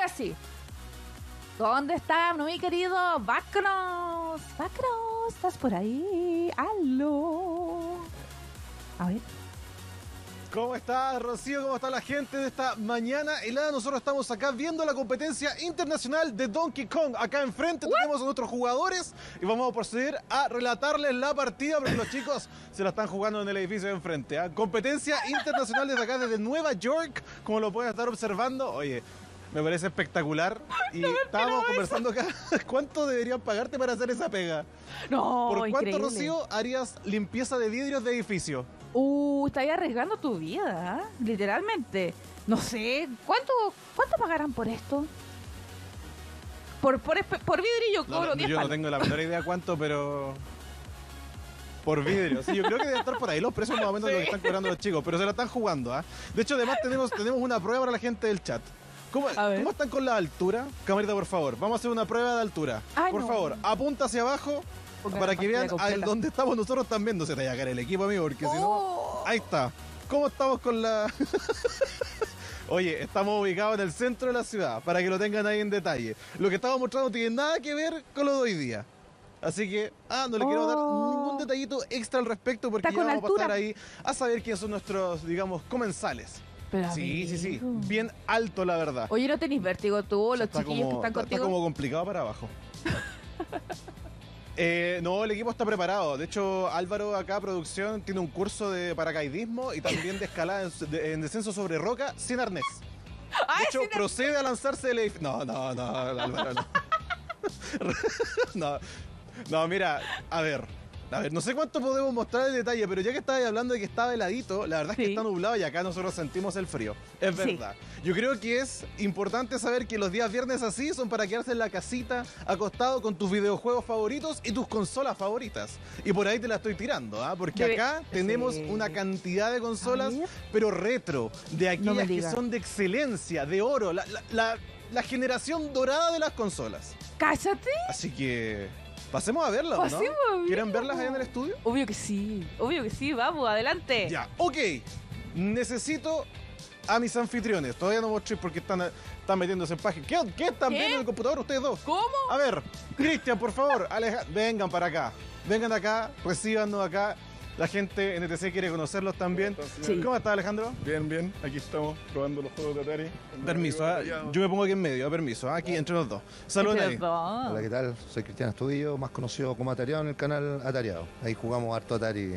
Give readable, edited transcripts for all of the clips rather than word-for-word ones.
ahora sí. ¿Dónde está mi querido Bacros? Bacros, ¿estás por ahí? ¡Aló! A ver. ¿Cómo está, Rocío? ¿Cómo está la gente de esta mañana helada? Nosotros estamos acá viendo la competencia internacional de Donkey Kong. Acá enfrente tenemos a nuestros jugadores y vamos a proceder a relatarles la partida porque los chicos se la están jugando en el edificio de enfrente. Competencia internacional desde acá, desde Nueva York, como lo pueden estar observando. Oye, me parece espectacular y estábamos conversando acá. ¿Cuánto deberían pagarte para hacer esa pega? No, ¿Por cuánto, increíble. Rocío, harías limpieza de vidrios de edificio? Estás arriesgando tu vida, ¿eh? Literalmente. No sé, ¿cuánto pagarán por esto? Por vidrio yo cobro 10 yo no palos. tengo la menor idea cuánto, pero... Por vidrio, sí, yo creo que debe estar por ahí los precios más o menos de lo que están cobrando los chicos, pero se la están jugando, ¿ah? De hecho, además tenemos una prueba para la gente del chat. ¿Cómo están con la altura? Camarita, por favor, vamos a hacer una prueba de altura. Ay, por no. favor, apunta hacia abajo para que vean dónde estamos nosotros también. No se te vaya a caer el equipo, amigo, porque si no... Ahí está. ¿Cómo estamos con la...? Oye, estamos ubicados en el centro de la ciudad, para que lo tengan ahí en detalle. Lo que estamos mostrando no tiene nada que ver con lo de hoy día. Así que, no le quiero dar ningún detallito extra al respecto porque ya vamos a pasar ahí a saber quiénes son nuestros, digamos, comensales. Pero sí. Bien alto, la verdad. Oye, ¿no tenés vértigo tú, los chiquillos que están contigo? Está como complicado para abajo. No, el equipo está preparado. De hecho, Álvaro acá, producción, tiene un curso de paracaidismo y también de escalada en descenso sobre roca sin arnés. De hecho, procede a lanzarse del edificio. No, Álvaro, no. No, mira, a ver, no sé cuánto podemos mostrar el detalle, pero ya que estabas hablando de que estaba heladito, la verdad es que está nublado y acá nosotros sentimos el frío. Es verdad. Yo creo que es importante saber que los días viernes así son para quedarse en la casita, acostado con tus videojuegos favoritos y tus consolas favoritas. Y por ahí te la estoy tirando, porque acá tenemos una cantidad de consolas, pero retro, de aquellas que son de excelencia, de oro, la generación dorada de las consolas. ¡Cállate! Así que... pasemos a verlas, ¿no? ¿Quieren verlas ahí en el estudio? Obvio que sí, vamos, adelante. Ya, ok. Necesito a mis anfitriones. Todavía no mostré porque están metiéndose en página. ¿Qué están viendo en el computador ustedes dos? ¿Cómo? A ver, Cristian, por favor, vengan para acá. Vengan acá, recíbanos acá. La gente en ETC quiere conocerlos también. Sí. ¿Cómo estás, Alejandro? Bien. Aquí estamos probando los juegos de Atari. Permiso, yo me pongo aquí en medio, permiso. Aquí entre los dos. Saludos ahí. Hola, ¿qué tal? Soy Cristian Astudillo, más conocido como Atariado en el canal Atariado. Ahí jugamos harto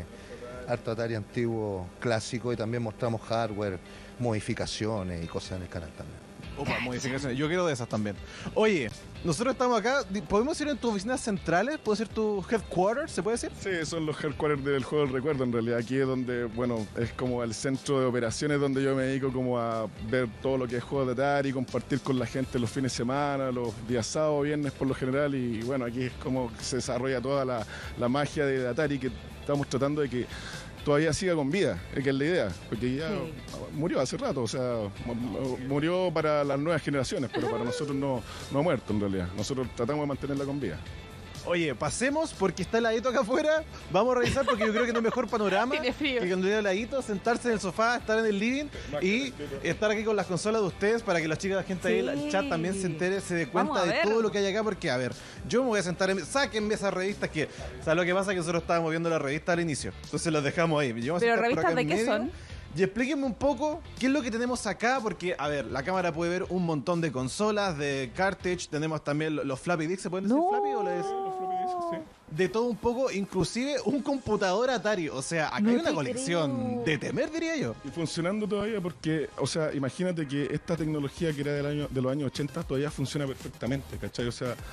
Atari antiguo, clásico, y también mostramos hardware, modificaciones y cosas en el canal también. Opa, modificaciones. Yo quiero de esas también. Oye, nosotros estamos acá. ¿Podemos ir en tus oficinas centrales? ¿Puede ser tu headquarters? ¿Se puede decir? Sí, son los headquarters del juego del recuerdo, en realidad. Aquí es donde, bueno, es como el centro de operaciones donde yo me dedico como a ver todo lo que es juegos de Atari, compartir con la gente los fines de semana, los días sábados, viernes por lo general. Y bueno, aquí es como se desarrolla toda la magia de Atari, que estamos tratando de que todavía siga con vida, que es la idea, porque ya murió hace rato, o sea, murió para las nuevas generaciones, pero para nosotros no ha muerto en realidad. Nosotros tratamos de mantenerla con vida. Oye, pasemos porque está heladito acá afuera. Vamos a revisar porque yo creo que no hay mejor panorama que cuando esté heladito, sentarse en el sofá, estar en el living y estar aquí con las consolas de ustedes para que las chicas, la gente ahí, el chat también se entere, se dé cuenta de todo lo que hay acá. Porque, a ver, yo me voy a sentar, sáquenme esas revistas que, ¿sabes lo que pasa? Que nosotros estábamos viendo la revista al inicio. Entonces las dejamos ahí. ¿Pero revistas de qué son? Y explíquenme un poco qué es lo que tenemos acá, porque, a ver, la cámara puede ver un montón de consolas, de cartridge, tenemos también los floppy disks, ¿se pueden decir floppy o les...? Los floppy disks, sí. De todo un poco, inclusive un computador Atari, o sea, acá hay una colección de temer, diría yo. Y funcionando todavía porque, o sea, imagínate que esta tecnología que era de los años 80 todavía funciona perfectamente, ¿cachai? O sea,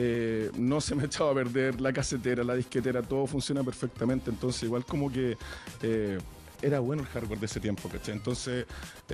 no se me echaba a perder la casetera, la disquetera, todo funciona perfectamente, entonces igual como que... era bueno el hardware de ese tiempo, ¿cachai? Entonces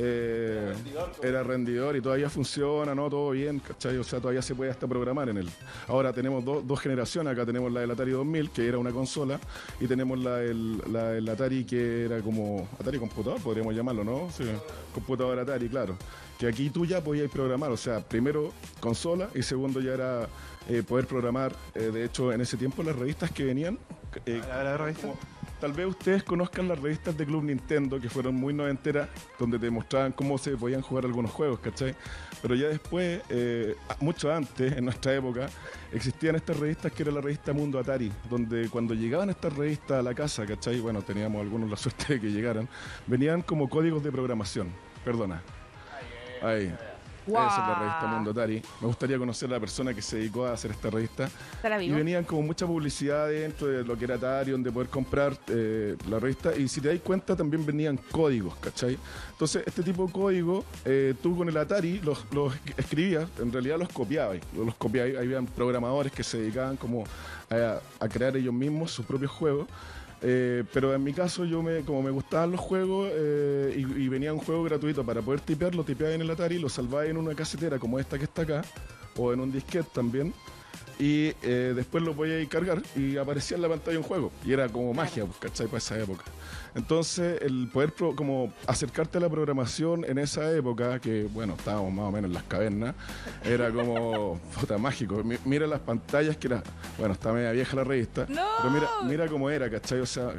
era rendidor y todavía funciona, ¿no? Todo bien, ¿cachai? O sea, todavía se puede hasta programar en él. Ahora tenemos dos generaciones, acá tenemos la del Atari 2000, que era una consola, y tenemos la del Atari, que era como Atari computador, podríamos llamarlo, ¿no? Sí, computador Atari, claro. Que aquí tú ya podías programar, o sea, primero consola y segundo ya era poder programar. De hecho, en ese tiempo las revistas que venían... ¿La revista? tal vez ustedes conozcan las revistas de Club Nintendo, que fueron muy noventeras, donde te mostraban cómo se podían jugar algunos juegos, ¿cachai? Pero ya después, mucho antes, en nuestra época, existían estas revistas que era la revista Mundo Atari, donde cuando llegaban estas revistas a la casa, ¿cachai? Bueno, teníamos algunos la suerte de que llegaran, venían como códigos de programación. Perdona. Ahí. Wow. Esa es la revista Mundo Atari. Me gustaría conocer a la persona que se dedicó a hacer esta revista. ¿Estará Y vivo? venían como mucha publicidad dentro de lo que era Atari, donde poder comprar la revista. Y si te das cuenta, también venían códigos, ¿cachai? Entonces, este tipo de código, tú con el Atari los escribías, en realidad los copiabas. Los copiabas. Habían programadores que se dedicaban como a crear ellos mismos sus propios juegos. Pero en mi caso, como me gustaban los juegos y venía un juego gratuito para poder tipear, lo tipeaba en el Atari, lo salvaba en una casetera como esta que está acá, o en un disquete también, y después lo podía ir cargar y aparecía en la pantalla un juego. Y era como magia, pues, ¿cachai? Para esa época. Entonces, el poder como acercarte a la programación en esa época, que bueno, estábamos más o menos en las cavernas, era como puta, mágico. Mira las pantallas, que era, bueno, está media vieja la revista, ¡No! pero mira cómo era, ¿cachai? O sea,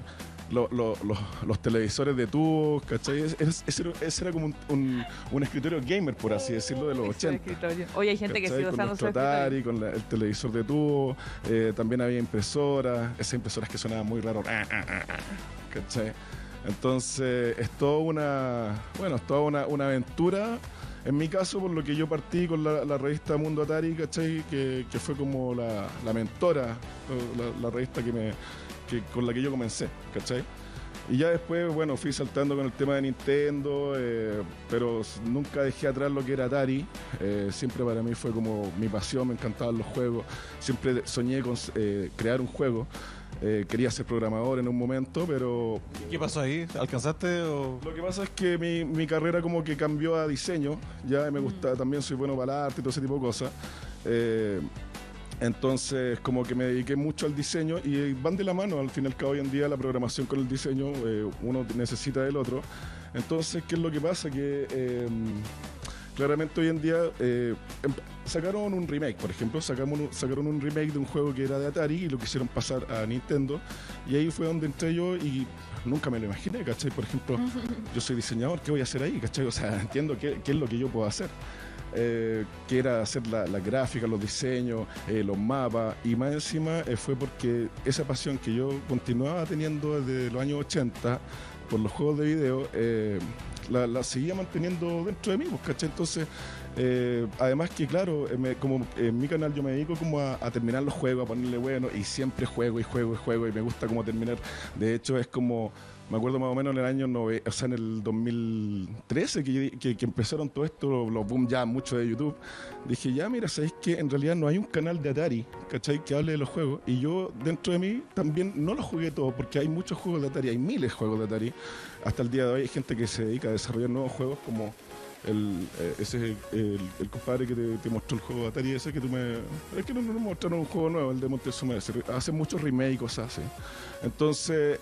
los televisores de tubos, ¿cachai? Ese era como un escritorio gamer, por así decirlo, de los 80. Oye, hay gente que ¿cachai? sigue Con usando su nuestro Atari, escritorio. con el televisor de tubo, también había impresoras, esas impresoras que sonaban muy raro, ¿cachai? Entonces es toda una aventura. En mi caso, por lo que yo partí con la revista Mundo Atari, ¿cachai? Que fue como la mentora, la revista con la que yo comencé, ¿cachai? Y ya después, bueno, fui saltando con el tema de Nintendo, pero nunca dejé atrás lo que era Atari. Siempre para mí fue como mi pasión, me encantaban los juegos. Siempre soñé con crear un juego. Quería ser programador en un momento, pero... ¿Qué pasó ahí? ¿Alcanzaste o...? Lo que pasa es que mi carrera como que cambió a diseño. Ya me gusta, también soy bueno para el arte y todo ese tipo de cosas. Entonces, como que me dediqué mucho al diseño y van de la mano. Al fin y al cabo, hoy en día la programación con el diseño, uno necesita del otro. Entonces, ¿qué es lo que pasa? Que claramente hoy en día sacaron un remake, por ejemplo, sacaron un remake de un juego que era de Atari y lo quisieron pasar a Nintendo. Y ahí fue donde entré yo y nunca me lo imaginé, ¿cachai? Por ejemplo, yo soy diseñador, ¿qué voy a hacer ahí? ¿Cachai? O sea, entiendo qué es lo que yo puedo hacer. Que era hacer la gráfica, los diseños, los mapas, y más encima fue porque esa pasión que yo continuaba teniendo desde los años 80 por los juegos de video, la seguía manteniendo dentro de mí, pues, ¿cachai? Entonces, además que claro, como en mi canal yo me dedico como a terminar los juegos, a ponerle bueno, y siempre juego y me gusta como terminar. De hecho, es como... Me acuerdo más o menos en el año en el 2013 que empezaron todo esto, los boom ya mucho de YouTube. Dije, ya mira, ¿sabéis que en realidad no hay un canal de Atari, ¿cachai? Que hable de los juegos? Y yo dentro de mí también no los jugué todos, porque hay muchos juegos de Atari, hay miles de juegos de Atari. Hasta el día de hoy hay gente que se dedica a desarrollar nuevos juegos como... ese es el compadre que te mostró el juego de Atari ese que tú me... Es que no me mostraron un juego nuevo, el de Montezuma. Hace muchos remakes y cosas así. Entonces...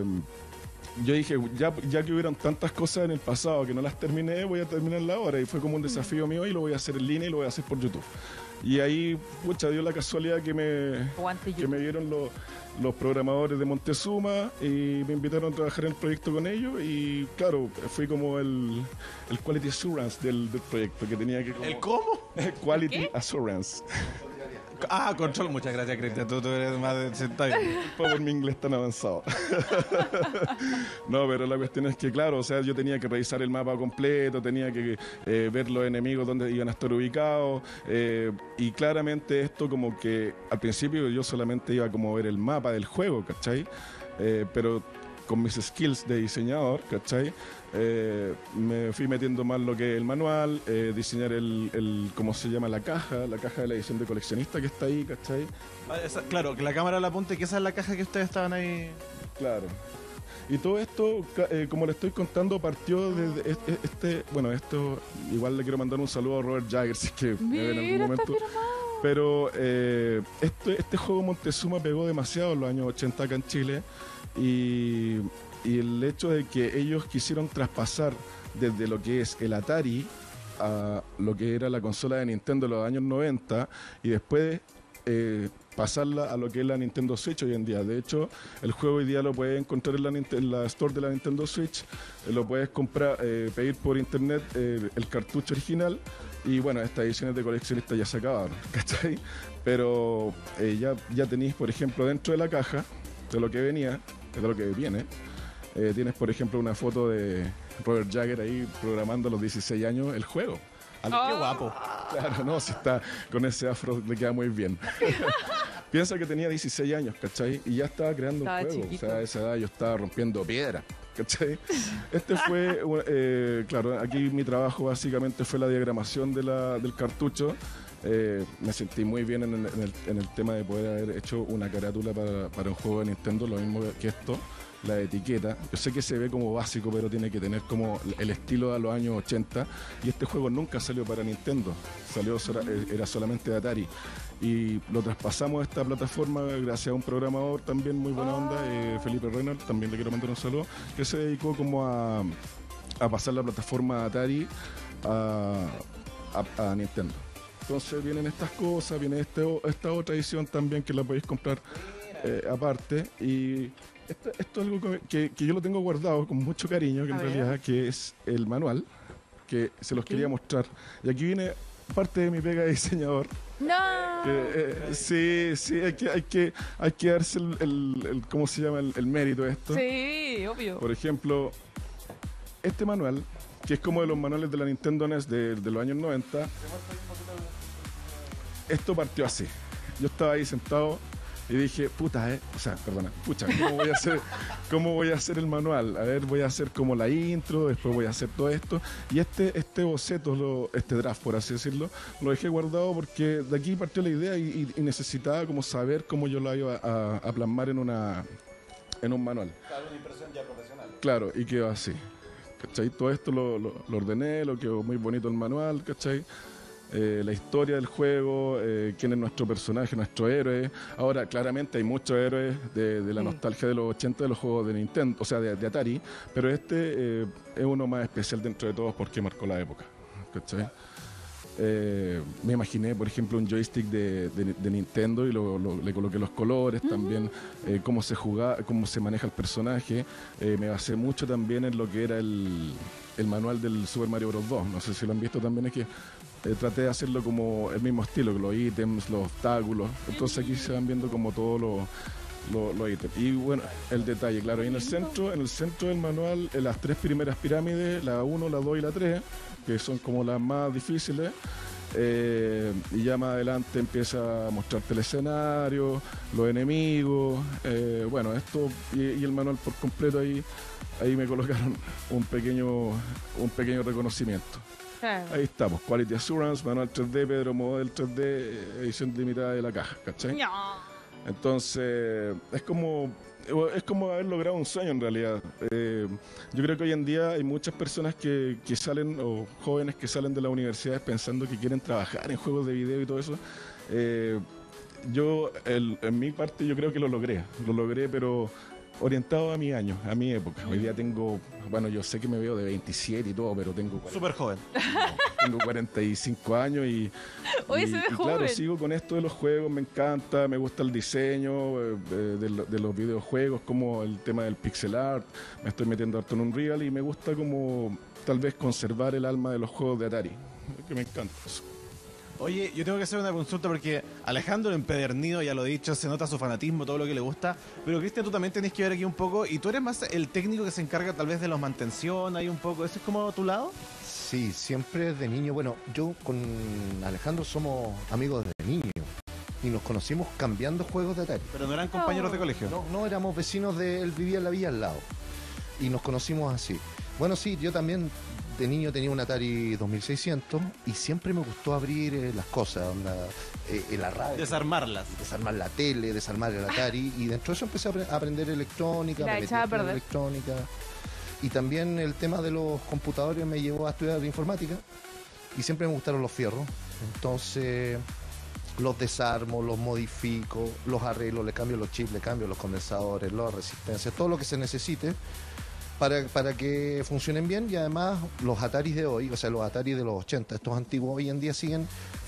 yo dije, ya que hubieron tantas cosas en el pasado que no las terminé, voy a terminarla ahora. Y fue como un desafío mío y lo voy a hacer en línea y lo voy a hacer por YouTube. Y ahí, pucha, dio la casualidad que me vieron los programadores de Montezuma y me invitaron a trabajar en el proyecto con ellos. Y claro, fui como el Quality Assurance del proyecto que tenía que... ¿El cómo? Quality Assurance. Ah, control. Muchas gracias, Cristian. Tú eres más de sentado. Por mi inglés tan avanzado. No, pero la cuestión es que, claro, o sea, yo tenía que revisar el mapa completo, tenía que ver los enemigos donde iban a estar ubicados, y claramente esto como que al principio yo solamente iba como a ver el mapa del juego, ¿cachai? Pero con mis skills de diseñador, ¿cachai? Me fui metiendo más lo que es el manual, diseñar ¿cómo se llama? La caja de la edición de coleccionista que está ahí, ¿cachai? Claro, que la cámara la apunte, que esa es la caja que ustedes estaban ahí. Claro. Y todo esto, como le estoy contando, partió desde esto, igual le quiero mandar un saludo a Robert Jagger, si es que me ve en algún momento. Pero este juego Montezuma pegó demasiado en los años 80 acá en Chile, y el hecho de que ellos quisieron traspasar desde lo que es el Atari a lo que era la consola de Nintendo de los años 90 y después pasarla a lo que es la Nintendo Switch hoy en día. De hecho, el juego hoy día lo puedes encontrar en la store de la Nintendo Switch, lo puedes comprar, pedir por internet el cartucho original, y bueno, estas ediciones de coleccionista ya se acabaron, ¿cachai? Pero ya tenéis, por ejemplo, dentro de la caja, de lo que venía, de lo que viene, tienes, por ejemplo, una foto de Robert Jagger ahí programando a los 16 años el juego. ¡Qué guapo! Claro, no, si está con ese afro le queda muy bien. Piensa que tenía 16 años, ¿cachai? Y ya estaba creando un juego. Chiquito. O sea, a esa edad yo estaba rompiendo piedra, ¿cachai? Este fue, claro, aquí mi trabajo básicamente fue la diagramación del cartucho. Me sentí muy bien en el tema de poder haber hecho una carátula para un juego de Nintendo, lo mismo que esto. La etiqueta, yo sé que se ve como básico, pero tiene que tener como el estilo de los años 80, y este juego nunca salió para Nintendo, era solamente de Atari, y lo traspasamos a esta plataforma gracias a un programador también muy buena onda, Felipe Reynolds, también le quiero mandar un saludo, que se dedicó como a pasar la plataforma Atari a Nintendo. Entonces vienen estas cosas, viene esta otra edición también que la podéis comprar aparte, y esto es algo que yo lo tengo guardado con mucho cariño, que en realidad que es el manual, que se los quería mostrar. Y aquí viene parte de mi pega de diseñador. ¡No! Sí, hay que darse el ¿cómo se llama? El mérito de esto. Sí, obvio. Por ejemplo, este manual, que es como de los manuales de la Nintendo NES de los años 90, esto partió así. Yo estaba ahí sentado y dije, pucha, ¿cómo voy a hacer el manual? A ver, voy a hacer como la intro, después voy a hacer todo esto. Y este boceto, este draft, por así decirlo, lo dejé guardado porque de aquí partió la idea y necesitaba como saber cómo yo lo iba a plasmar en un manual. Claro, una impresión ya profesional. Claro, y quedó así. ¿Cachai? Todo esto lo ordené, lo quedó muy bonito el manual, ¿cachai? La historia del juego, quién es nuestro personaje, nuestro héroe. Ahora, claramente hay muchos héroes de la nostalgia de los 80 de los juegos de Nintendo, o sea, de Atari, pero este es uno más especial dentro de todos porque marcó la época, ¿cachai? Me imaginé, por ejemplo, un joystick de Nintendo y le coloqué los colores, también cómo se jugaba, cómo se maneja el personaje. Me basé mucho también en lo que era el manual del Super Mario Bros. 2. No sé si lo han visto también, es que traté de hacerlo como el mismo estilo, los ítems, los obstáculos. Entonces aquí se van viendo como todos los ítems. Y bueno, el detalle, claro, y en el centro del manual, las 3 primeras pirámides, la 1, la 2 y la 3, que son como las más difíciles, y ya más adelante empieza a mostrarte el escenario, los enemigos, bueno, esto y el manual por completo. Ahí me colocaron un pequeño reconocimiento. Ahí estamos, Quality Assurance, manual 3D, Pedro Model 3D, edición limitada de la caja, ¿cachai? No. Entonces, es como haber logrado un sueño en realidad. Yo creo que hoy en día hay muchas personas que salen, o jóvenes que salen de las universidades pensando que quieren trabajar en juegos de video y todo eso. En mi parte, yo creo que lo logré, pero orientado a mi año, a mi época. Hoy día tengo, bueno, yo sé que me veo de 27 y todo, pero tengo... Súper joven. Tengo 45 años y joven. Claro, sigo con esto de los juegos, me encanta, me gusta el diseño de los videojuegos, como el tema del pixel art, me estoy metiendo harto en Unreal y me gusta como tal vez conservar el alma de los juegos de Atari, que me encanta eso. Oye, yo tengo que hacer una consulta porque Alejandro empedernido, ya lo he dicho, se nota su fanatismo, todo lo que le gusta, pero Cristian, tú también tenés que ver aquí un poco, y tú eres más el técnico que se encarga tal vez de los mantención, ahí un poco, ¿eso es como tu lado? Sí, siempre de niño. Bueno, yo con Alejandro somos amigos de niño y nos conocimos cambiando juegos de Atari. Pero no eran compañeros de colegio. No, éramos vecinos él vivía en la villa al lado y nos conocimos así. Bueno, sí, yo también de niño tenía un Atari 2600 y siempre me gustó abrir las cosas, la radio. Desarmarlas. Desarmar la tele, desarmar el Atari, y dentro de eso empecé a aprender electrónica, me metí a perder electrónica. Y también el tema de los computadores me llevó a estudiar informática y siempre me gustaron los fierros. Entonces los desarmo, los modifico, los arreglo, le cambio los chips, le cambio los condensadores, las resistencias, todo lo que se necesite para que funcionen bien. Y además los Ataris de hoy, o sea, los Ataris de los 80, estos antiguos, hoy en día siguen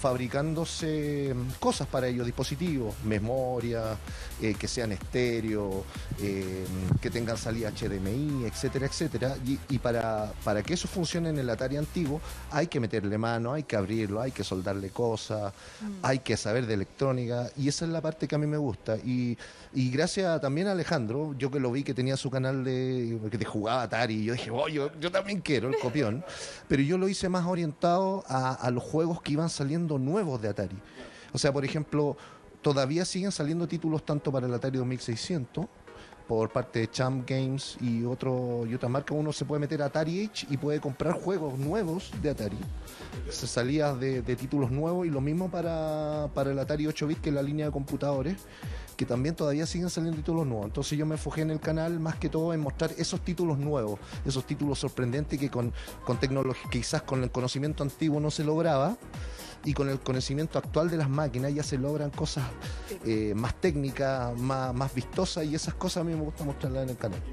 fabricándose cosas para ellos, dispositivos, memoria, que sean estéreo, que tengan salida HDMI, etcétera, etcétera. Y para que eso funcione en el Atari antiguo, hay que meterle mano, hay que abrirlo, hay que soldarle cosas, hay que saber de electrónica, y esa es la parte que a mí me gusta. Y gracias también a Alejandro, yo que lo vi que tenía su canal que te jugaba Atari, y yo dije, oh, yo también quiero el copión, pero yo lo hice más orientado a los juegos que iban saliendo nuevos de Atari. O sea, por ejemplo, todavía siguen saliendo títulos tanto para el Atari 2600 por parte de Champ Games y otra marca. Uno se puede meter a Atari Age y puede comprar juegos nuevos de Atari. Se salía de títulos nuevos, y lo mismo para el Atari 8-bit, que es la línea de computadores, que también todavía siguen saliendo títulos nuevos. Entonces yo me enfoqué en el canal más que todo en mostrar esos títulos nuevos, esos títulos sorprendentes que con tecnología, quizás con el conocimiento antiguo no se lograba, y con el conocimiento actual de las máquinas ya se logran cosas más técnicas, más vistosas, y esas cosas a mí me gusta mostrarlas en el canal.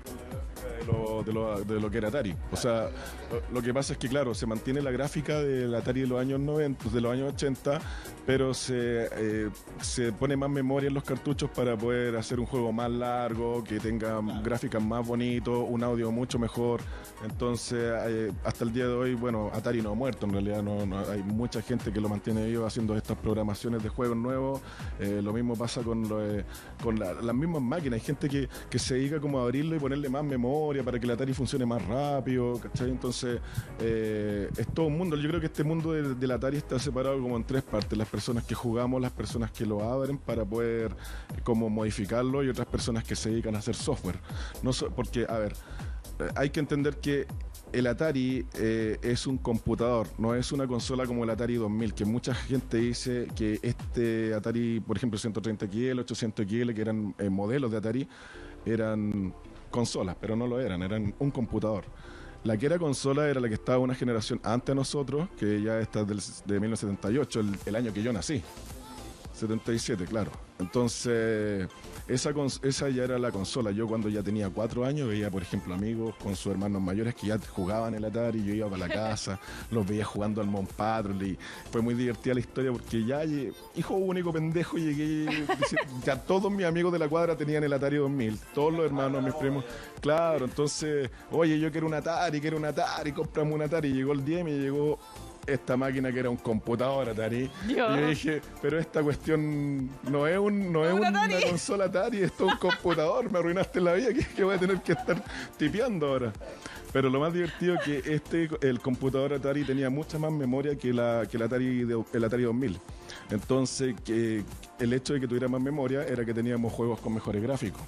De lo que era Atari. O sea, lo que pasa es que, claro, se mantiene la gráfica del Atari de los años 90, de los años 80, pero se pone más memoria en los cartuchos para poder hacer un juego más largo, que tenga gráficas más bonitos, un audio mucho mejor. Entonces, hasta el día de hoy, bueno, Atari no ha muerto, en realidad hay mucha gente que lo mantiene vivo haciendo estas programaciones de juegos nuevos. Lo mismo pasa con las mismas máquinas. Hay gente que se dedica como a abrirlo y ponerle más memoria para que el Atari funcione más rápido, ¿cachai? Entonces, es todo un mundo. Yo creo que este mundo del Atari está separado como en tres partes: las personas que jugamos, las personas que lo abren para poder como modificarlo, y otras personas que se dedican a hacer software. Porque, a ver, hay que entender que el Atari es un computador, no es una consola como el Atari 2000, que mucha gente dice que este Atari, por ejemplo, 130XL, 800XL, que eran modelos de Atari, eran consolas, pero no lo eran un computador. La que era consola era la que estaba una generación antes de nosotros, que ya está de 1978, el año que yo nací. 77, claro. Entonces, esa ya era la consola. Yo cuando ya tenía 4 años veía, por ejemplo, amigos con sus hermanos mayores que ya jugaban el Atari. Yo iba para la casa, los veía jugando al Mon Patrol, y fue muy divertida la historia porque ya, hijo único pendejo, llegué, ya todos mis amigos de la cuadra tenían el Atari 2000, todos los hermanos, mis primos. Claro, entonces, oye, yo quiero un Atari, compramos un Atari. Llegó el día y me llegó esta máquina que era un computador Atari. Dios. Y yo dije, pero esta cuestión no es una consola Atari, esto es un computador, me arruinaste la vida, que voy a tener que estar tipeando ahora. Pero lo más divertido es que el computador Atari tenía mucha más memoria que el Atari 2000. Entonces, que el hecho de que tuviera más memoria era que teníamos juegos con mejores gráficos.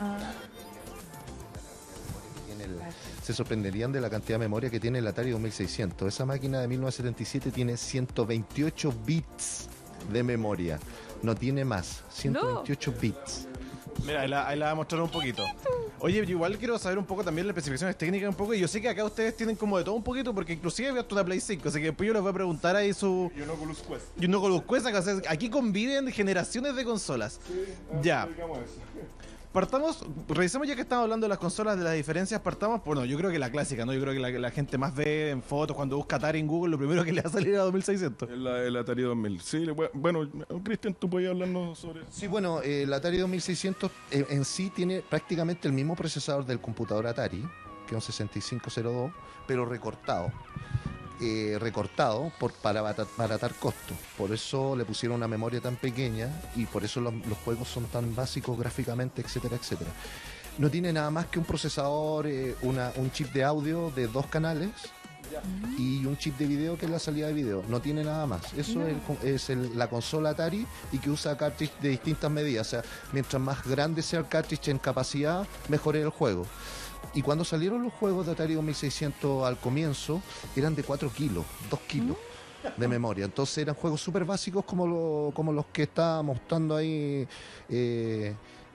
Se sorprenderían de la cantidad de memoria que tiene el Atari 2600. Esa máquina de 1977 tiene 128 bits de memoria. No tiene más. 128 bits. Mira, ahí la voy a mostrar un poquito. Oye, yo igual quiero saber un poco también las especificaciones técnicas un poco. Y yo sé que acá ustedes tienen como de todo un poquito, porque inclusive veo hasta una Play 5. Así que después yo les voy a preguntar ahí su... Y un Oculus Quest. Y un Oculus Quest. O sea, aquí conviven generaciones de consolas. Sí, ya. Partamos, revisemos ya que estamos hablando de las consolas, de las diferencias, partamos, bueno, yo creo que la clásica, ¿no? Yo creo que la gente más ve en fotos cuando busca Atari en Google, lo primero que le va a salir a 2600. El Atari 2000. Sí, bueno, Cristian, tú podías hablarnos sobre... Sí, bueno, el Atari 2600 en sí tiene prácticamente el mismo procesador del computador Atari, que es un 6502, pero recortado. Para abaratar costos. Por eso le pusieron una memoria tan pequeña, y por eso los juegos son tan básicos gráficamente, etcétera, etcétera. No tiene nada más que un procesador, un chip de audio de 2 canales y un chip de video, que es la salida de video. No tiene nada más. Eso es la consola Atari, y que usa cartridge de distintas medidas. O sea, mientras más grande sea el cartridge en capacidad, mejor es el juego. Y cuando salieron los juegos de Atari 2600 al comienzo, eran de 4 kilos, 2 kilos de memoria. Entonces eran juegos súper básicos como los que está mostrando ahí el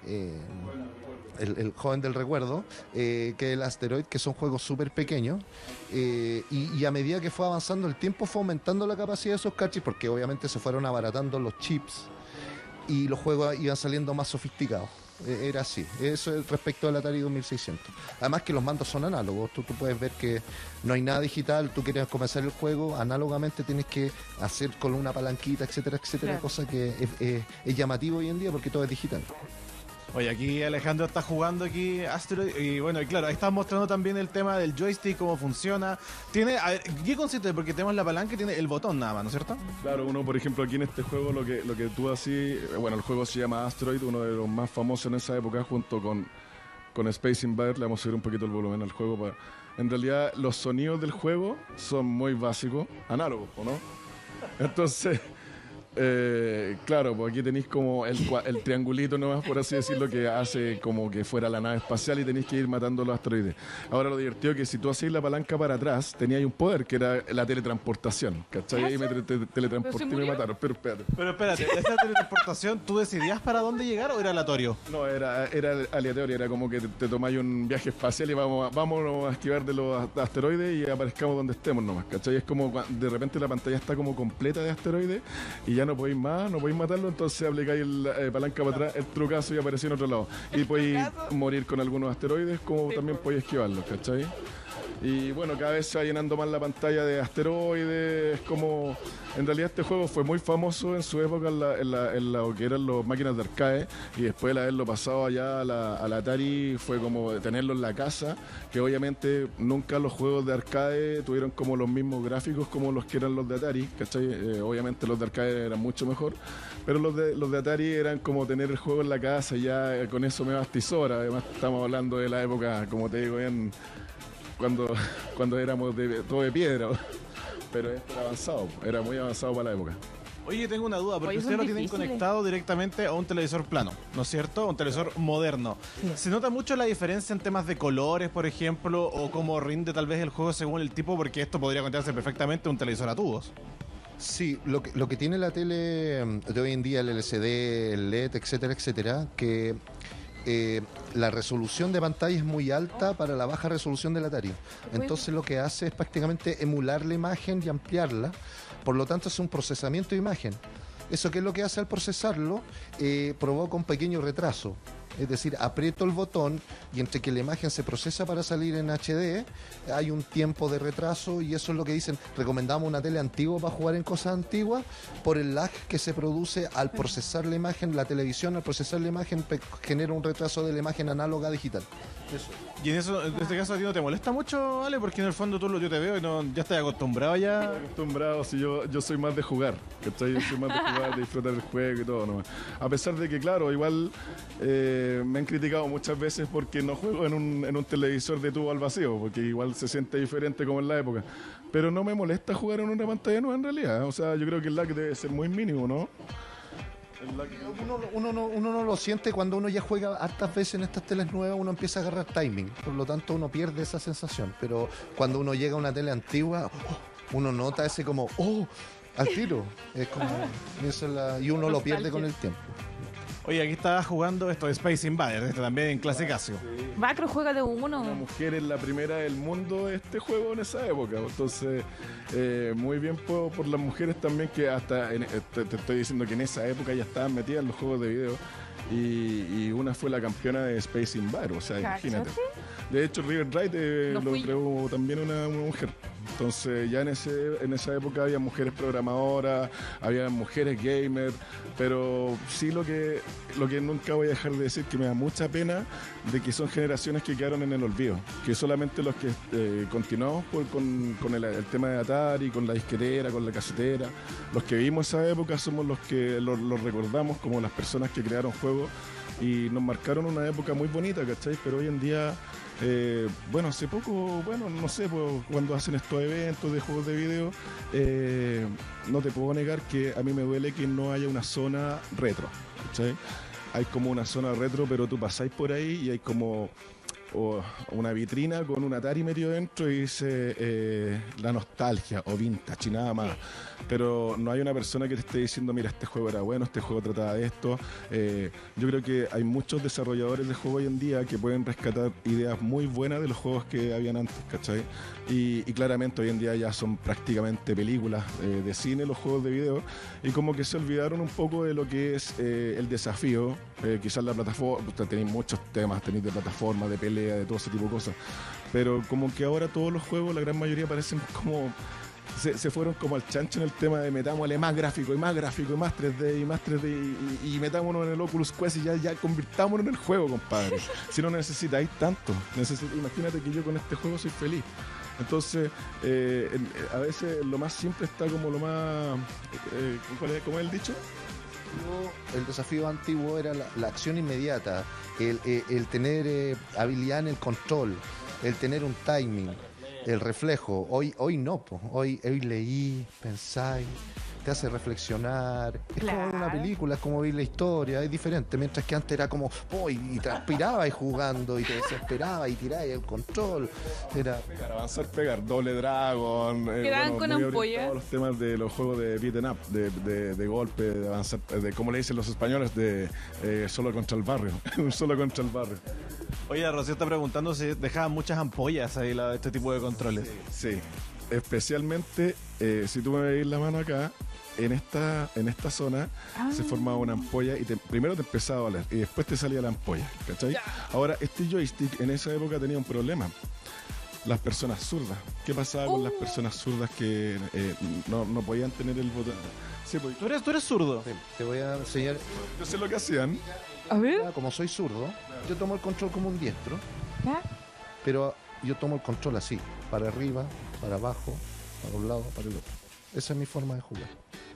joven del recuerdo, que es el Asteroid, que son juegos súper pequeños. Y a medida que fue avanzando el tiempo, fue aumentando la capacidad de esos cartridges, porque obviamente se fueron abaratando los chips y los juegos iban saliendo más sofisticados. Era así. Eso es respecto al Atari 2600. Además que los mandos son análogos. Tú puedes ver que no hay nada digital. Tú quieres comenzar el juego, análogamente tienes que hacer con una palanquita, etcétera, etcétera. Claro. Cosa que es llamativo hoy en día porque todo es digital. Oye, aquí Alejandro está jugando aquí Asteroid y bueno, y claro, ahí estás mostrando también el tema del joystick, cómo funciona. Tiene, a ver, ¿qué consiste? Porque tenemos la palanca y tiene el botón nada más, ¿no es cierto? Claro, uno, por ejemplo, aquí en este juego, lo que tú así, bueno, el juego se llama Asteroid, uno de los más famosos en esa época, junto con Space Invaders. Le vamos a subir un poquito el volumen al juego. En realidad, los sonidos del juego son muy básicos, análogos, ¿o no? Entonces... claro, pues aquí tenéis como el triangulito nomás, por así decirlo, que hace como que fuera la nave espacial y tenéis que ir matando los asteroides. Ahora lo divertido es que si tú hacéis la palanca para atrás, teníais un poder que era la teletransportación, ¿cachai? Ahí me teletransporté y me mataron, pero espérate. ¿Esa teletransportación tú decidías para dónde llegar o era aleatorio? No, era aleatorio, era como que te tomáis un viaje espacial y vamos a esquivar de los asteroides y aparezcamos donde estemos nomás, ¿cachai? Es como de repente la pantalla está como completa de asteroides y ya no podéis matarlo, entonces aplicáis la palanca para atrás, el trucazo y aparecéis en otro lado. Y podéis morir con algunos asteroides, como también podéis esquivarlos, ¿cachai? Y bueno, cada vez se va llenando más la pantalla de asteroides, como... En realidad este juego fue muy famoso en su época en lo que eran las máquinas de arcade, y después de haberlo pasado allá a la Atari fue como tenerlo en la casa, que obviamente nunca los juegos de arcade tuvieron como los mismos gráficos como los que eran los de Atari, ¿cachai? Obviamente los de arcade eran mucho mejor, pero los de Atari eran como tener el juego en la casa y ya con eso me bastizó. Además estamos hablando de la época, como te digo, cuando éramos todo de piedra. Pero esto era muy avanzado para la época. Oye, tengo una duda, porque ustedes lo tienen conectado directamente a un televisor plano, ¿no es cierto? Un televisor moderno. Sí. ¿Se nota mucho la diferencia en temas de colores, por ejemplo, o cómo rinde tal vez el juego según el tipo? Porque esto podría conectarse perfectamente a un televisor a tubos. Sí, lo que tiene la tele de hoy en día, el LCD, el LED, etcétera, etcétera, que... la resolución de pantalla es muy alta para la baja resolución del Atari. Entonces lo que hace es prácticamente emular la imagen y ampliarla. Por lo tanto es un procesamiento de imagen. ¿Eso qué es lo que hace al procesarlo? Provoca un pequeño retraso. Es decir, aprieto el botón y entre que la imagen se procesa para salir en HD, hay un tiempo de retraso, y eso es lo que dicen. Recomendamos una tele antigua para jugar en cosas antiguas por el lag que se produce al procesar la imagen. La televisión, al procesar la imagen, genera un retraso de la imagen análoga a digital. Eso. Y en este caso a ti no te molesta mucho, Ale, porque en el fondo yo te veo y ya estás acostumbrado ya. Estoy acostumbrado, si yo soy más de jugar, ¿cachai? Yo soy más de jugar, de disfrutar el juego y todo nomás. A pesar de que, claro, igual me han criticado muchas veces porque no juego en un televisor de tubo al vacío, porque igual se siente diferente como en la época. Pero no me molesta jugar en una pantalla nueva en realidad. O sea, yo creo que el lag debe ser muy mínimo, ¿no? Uno no lo siente cuando uno ya juega hartas veces en estas teles nuevas. Uno empieza a agarrar timing, por lo tanto uno pierde esa sensación. Pero cuando uno llega a una tele antigua, uno nota ese como al tiro, es como y uno lo pierde con el tiempo. Oye, aquí estaba jugando esto de Space Invaders, también en clase Casio. Sí. Macro juega de uno. Una mujer es la primera del mundo de este juego en esa época. Entonces, muy bien por las mujeres también, que hasta te estoy diciendo que en esa época ya estaban metidas en los juegos de video. Y una fue la campeona de Space Invaders, o sea, imagínate. De hecho, River Wright lo creó también una mujer. Entonces ya en esa época había mujeres programadoras, había mujeres gamers, pero sí lo que nunca voy a dejar de decir, que me da mucha pena de que son generaciones que quedaron en el olvido, que solamente los que continuamos con el tema de Atari, con la disquetera, con la casetera, los que vimos esa época somos los que los recordamos como las personas que crearon juegos y nos marcaron una época muy bonita, ¿cachai? Pero hoy en día... hace poco, no sé, pues, cuando hacen estos eventos de juegos de video, no te puedo negar que a mí me duele que no haya una zona retro, ¿cachai? Hay como una zona retro, pero tú pasáis por ahí y hay como o una vitrina con un Atari metido dentro y dice la nostalgia o vintage y nada más. Pero no hay una persona que te esté diciendo, mira, este juego era bueno, este juego trataba de esto. Yo creo que hay muchos desarrolladores de juegos hoy en día que pueden rescatar ideas muy buenas de los juegos que habían antes, ¿cachai? Y claramente hoy en día ya son prácticamente películas de cine los juegos de video, y como que se olvidaron un poco de lo que es el desafío. Quizás la plataforma, tenéis muchos temas, tenéis de plataforma, de pelea, de todo ese tipo de cosas, pero como que ahora todos los juegos, la gran mayoría, parecen como se fueron como al chancho en el tema de metámosle más gráfico y más gráfico y más 3D y más 3D y metámonos en el Oculus Quest y ya convirtámonos en el juego, compadre. Si no necesitáis tanto, imagínate que yo con este juego soy feliz. Entonces, a veces lo más simple está como lo más... ¿cómo es el dicho? El desafío antiguo era la acción inmediata, el tener habilidad en el control, el tener un timing, el reflejo. Hoy no, po. Hoy leí, pensáis, te hace reflexionar. Es como una película, es como ver la historia, es diferente. Mientras que antes era como, y transpirabas jugando y te desesperabas y tirabas el control. Era avanzar, pegar, Doble Dragon. Quedaban con ampolla. Todos los temas de los juegos de beaten up, de golpe, de avanzar, de como le dicen los españoles, de solo contra el barrio. Solo contra el barrio. Oye, Rocío está preguntando si dejaban muchas ampollas ahí este tipo de controles. Sí. Especialmente si tú me veis la mano acá, en esta zona se formaba una ampolla y primero te empezaba a doler y después te salía la ampolla, ¿cachai? Ahora, este joystick en esa época tenía un problema. Las personas zurdas. ¿Qué pasaba con las personas zurdas que no podían tener el botón? Sí, pues, ¿Tú eres zurdo? Sí, te voy a enseñar. yo sé lo que hacían. A ver. Como soy zurdo, yo tomo el control como un diestro, ¿Ya? pero yo tomo el control así, para arriba, para abajo, para un lado, para el otro. Esa es mi forma de jugar.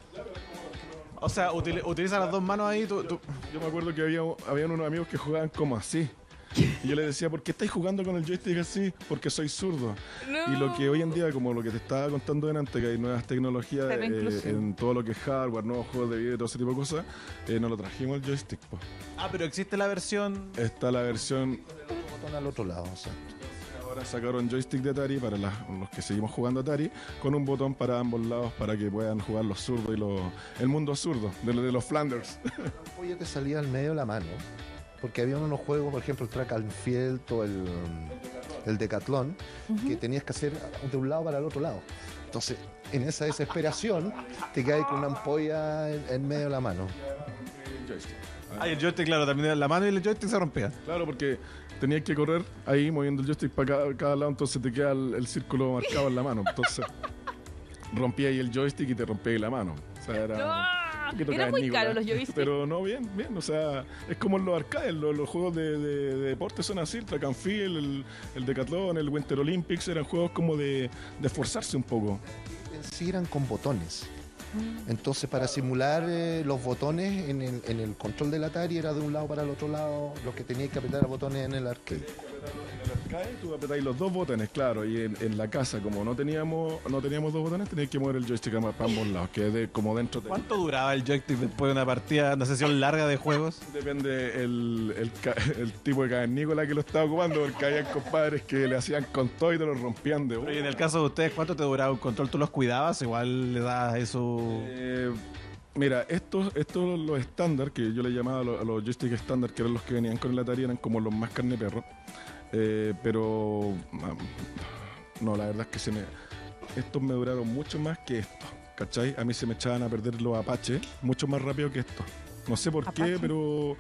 O sea, utiliza las dos manos ahí. Yo me acuerdo que habían unos amigos que jugaban como así. Y yo les decía, ¿por qué estáis jugando con el joystick así? Porque soy zurdo. No. Y lo que hoy en día, como lo que te estaba contando delante, que hay nuevas tecnologías en todo lo que es hardware, nuevos juegos de video, todo ese tipo de cosas, no lo trajimos el joystick. Po. Pero existe la versión... Está la versión... Botón al otro lado, exacto. Ahora sacaron joystick de Atari para los que seguimos jugando Atari, con un botón para ambos lados para que puedan jugar los zurdos y el mundo zurdo, de los Flanders. Oye, te salía al medio de la mano, porque había unos juegos, por ejemplo, el Track and Field o el Decathlon, que tenías que hacer de un lado para el otro lado. Entonces, en esa desesperación, te caes con una ampolla en medio de la mano. El joystick, claro, también la mano y el joystick se rompían. Claro, porque tenías que correr ahí moviendo el joystick para cada lado, entonces te queda el círculo marcado en la mano. Entonces rompía ahí el joystick y te rompía ahí la mano. O sea, Era muy caro los joysticks. Pero no, bien. O sea, es como en los arcades, los juegos de deporte son así, el Track and Field, el Decathlon, el Winter Olympics, eran juegos como de esforzarse un poco. Sí, eran con botones. Entonces, para simular los botones en el control del Atari era de un lado para el otro lado, lo que tenías que apretar a botones en el arcade. Tú apretáis los dos botones, claro, y en la casa, como no teníamos dos botones, tenías que mover el joystick para ambos lados, que es como dentro. ¿Cuánto duraba el joystick después de una sesión larga de juegos? Depende el tipo de cavernícola que lo estaba ocupando, porque había compadres que le hacían con todo y te lo rompían de uno. Y en el caso de ustedes, ¿cuánto te duraba un control? ¿Tú los cuidabas? Igual le das eso... Mira, estos los estándar, que yo le llamaba a los joysticks estándar, que eran los que venían con el Atari, eran como los más carne perro. Pero no, la verdad es que estos me duraron mucho más que estos, ¿cachai? A mí se me echaban a perder los Apache mucho más rápido que estos. No sé por qué, pero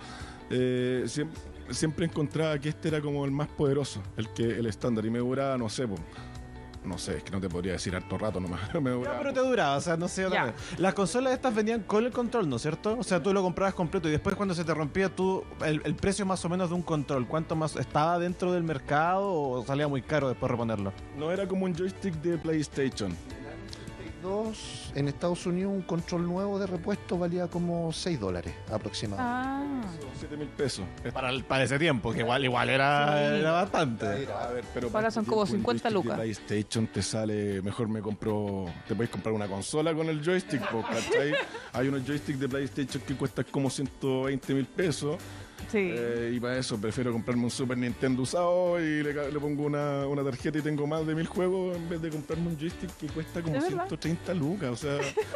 siempre encontraba que este era como el más poderoso, el estándar, y me duraba, no sé, no sé, es que no te podría decir harto rato nomás. Me duraba. No, pero te duraba, o sea, no sé. Las consolas estas venían con el control, ¿no es cierto? O sea, tú lo comprabas completo y después cuando se te rompía el precio más o menos de un control, ¿cuánto más estaba dentro del mercado o salía muy caro después reponerlo? No era como un joystick de PlayStation. Dos, en Estados Unidos un control nuevo de repuesto valía como $6 aproximadamente. Son 7.000 pesos. Para ese tiempo, que igual era bastante. A ver, pero Ahora para son este como tiempo, el 50 joystick lucas. de PlayStation te sale, mejor te puedes comprar una consola con el joystick, ¿cachai? Hay unos joysticks de PlayStation que cuestan como 120.000 pesos. Sí. Y para eso prefiero comprarme un Super Nintendo usado y le pongo una tarjeta y tengo más de 1.000 juegos en vez de comprarme un joystick que cuesta como ¿Es verdad? 130 lucas. O sea,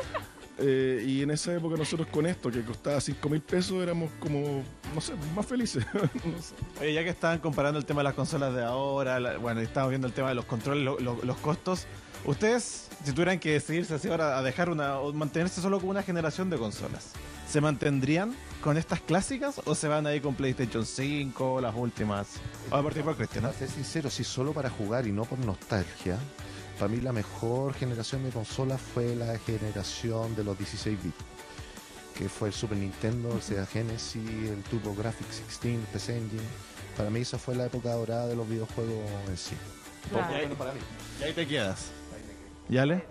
y en esa época nosotros con esto, que costaba 5.000 pesos, éramos como, no sé, más felices. No sé. Oye, ya que estaban comparando el tema de las consolas de ahora, bueno, y estábamos viendo el tema de los controles, los costos, ustedes, si tuvieran que decidirse así ahora a dejar o mantenerse solo con una generación de consolas, ¿se mantendrían con estas clásicas o se van a ir con PlayStation 5, las últimas? Vamos a partir por Cristian, ¿no? Para ser sincero, si solo para jugar y no por nostalgia, para mí la mejor generación de consolas fue la generación de los 16 bits, que fue el Super Nintendo, el Sega Genesis, el TurboGrafx 16, el PC Engine. Para mí esa fue la época dorada de los videojuegos en sí. Claro. Por lo menos para mí. Y ahí te quedas. ¿Yale?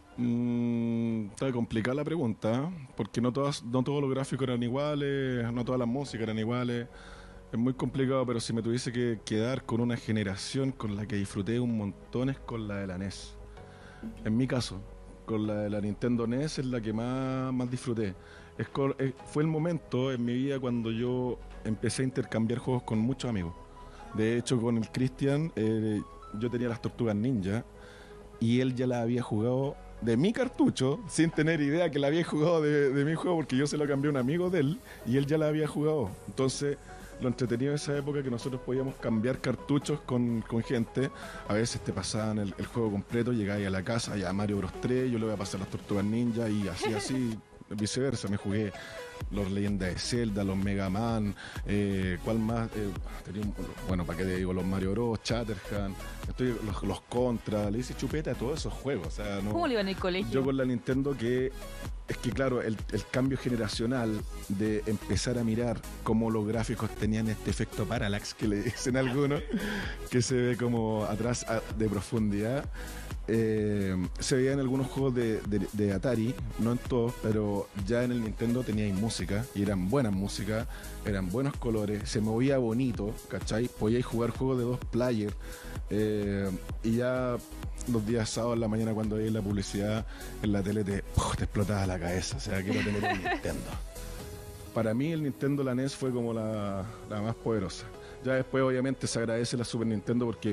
Está complicada la pregunta, ¿eh? Porque no todos los gráficos eran iguales, no todas las músicas eran iguales. Es muy complicado, pero si me tuviese que quedar con una generación con la que disfruté un montón es con la de la NES. En mi caso, con la de la Nintendo NES es la que más disfruté. Fue el momento en mi vida cuando yo empecé a intercambiar juegos con muchos amigos. De hecho, con el Cristian, yo tenía las Tortugas Ninja y él ya las había jugado de mi cartucho, sin tener idea que la había jugado de mi juego, porque yo se lo cambié a un amigo de él y él ya la había jugado. Entonces, lo entretenido de esa época que nosotros podíamos cambiar cartuchos con gente. A veces te pasaban el juego completo, llegabas a la casa, ya Mario Bros 3, yo le voy a pasar las Tortugas Ninja y así, viceversa. Me jugué los Leyendas de Zelda, los Mega Man, ¿cuál más? Bueno, ¿para qué te digo? Los Mario Bros, Chatterhand, los Contra, le hice chupeta a todos esos juegos. O sea, no, ¿Cómo le iba en el colegio? yo con la Nintendo es que claro, el cambio generacional de empezar a mirar cómo los gráficos tenían este efecto parallax que le dicen algunos, que se ve como atrás de profundidad. Se veía en algunos juegos de Atari, no en todos, pero ya en el Nintendo teníais música, y eran buenas músicas, eran buenos colores, se movía bonito, ¿cachai? Podíais jugar juegos de 2 players, y ya los días sábados en la mañana cuando veías la publicidad en la tele te explotaba la cabeza, o sea, quiero tener un Nintendo. Para mí el Nintendo, la NES, fue como la más poderosa. Ya después obviamente se agradece la Super Nintendo porque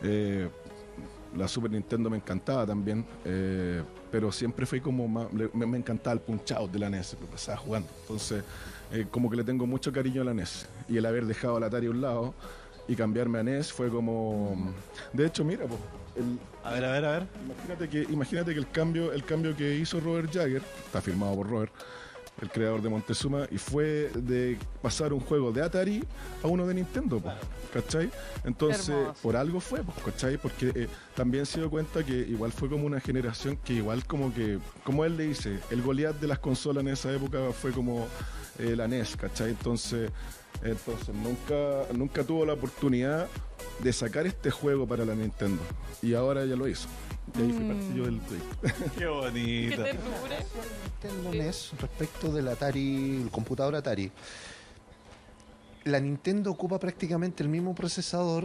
la Super Nintendo me encantaba también, pero siempre fue como me encantaba el Punch-Out de la NES, lo pasaba jugando. Entonces, como que le tengo mucho cariño a la NES. Y el haber dejado la Atari a un lado y cambiarme a NES fue como... De hecho, mira, pues, A ver. imagínate que el cambio que hizo Robert Jagger, está firmado por Robert, el creador de Montezuma, y fue de pasar un juego de Atari a uno de Nintendo, pues, ¿cachai? Entonces, Hermoso. por algo fue, pues, ¿cachai? Porque también se dio cuenta que igual fue como una generación que igual como él le dice, el Goliat de las consolas en esa época fue como la NES, ¿cachai? Entonces nunca tuvo la oportunidad de sacar este juego para la Nintendo, y ahora ya lo hizo. Y ahí fui parte yo del proyecto. Qué bonito. Nintendo NES, respecto del Atari, el computador Atari, la Nintendo ocupa prácticamente el mismo procesador